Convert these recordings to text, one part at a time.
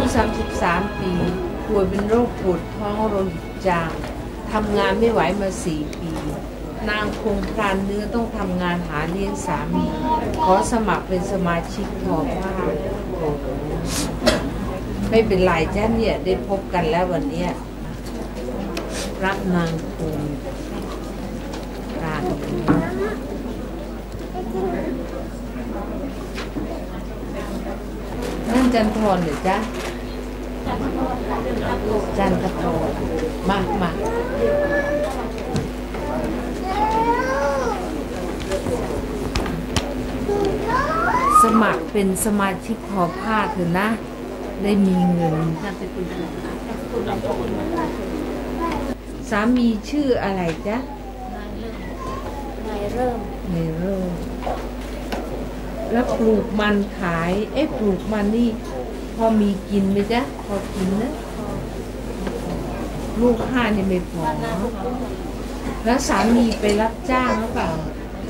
33 ปีป่วยเป็นโรคปวดท้องโลหิตจางทำงานไม่ไหวมา4 ปีนางคงพรานเนื้อต้องทำงานหาเลี้ยงสามีขอสมัครเป็นสมาชิกทอผ้าไม่เป็นไรจ้าเนี่ยได้พบกันแล้ววันนี้รักนางคงพรานเนื้อนั่นจันทรเหรอจ๊ะจันทพรมาสมัครเป็นสมาชิกทอผ้าเถอะนะได้มีเงินสามีชื่ออะไรจ๊ะนายเริ่มแล้วปลูกมันขายปลูกมันนี่พอมีกินไหมจ๊ะพอกินนะลูก5นี่ไม่พอแล้วสามีไปรับจ้างหรือเปล่า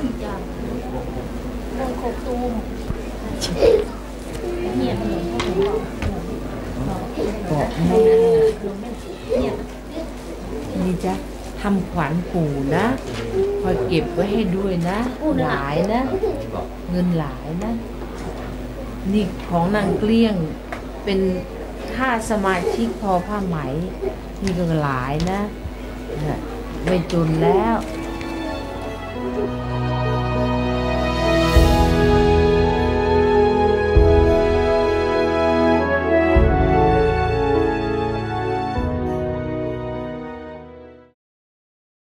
โคกตูมเงียบเลยบอกแม่นี่จ๊ะทำขวัญปู่นะคอยเก็บไว้ให้ด้วยนะหลายนะเงินหลายนะนี่ของนางเกลี้ยงเป็นค่าสมาชิกพอผ้าไหมนี่ก็หลายนะไม่จนแล้ว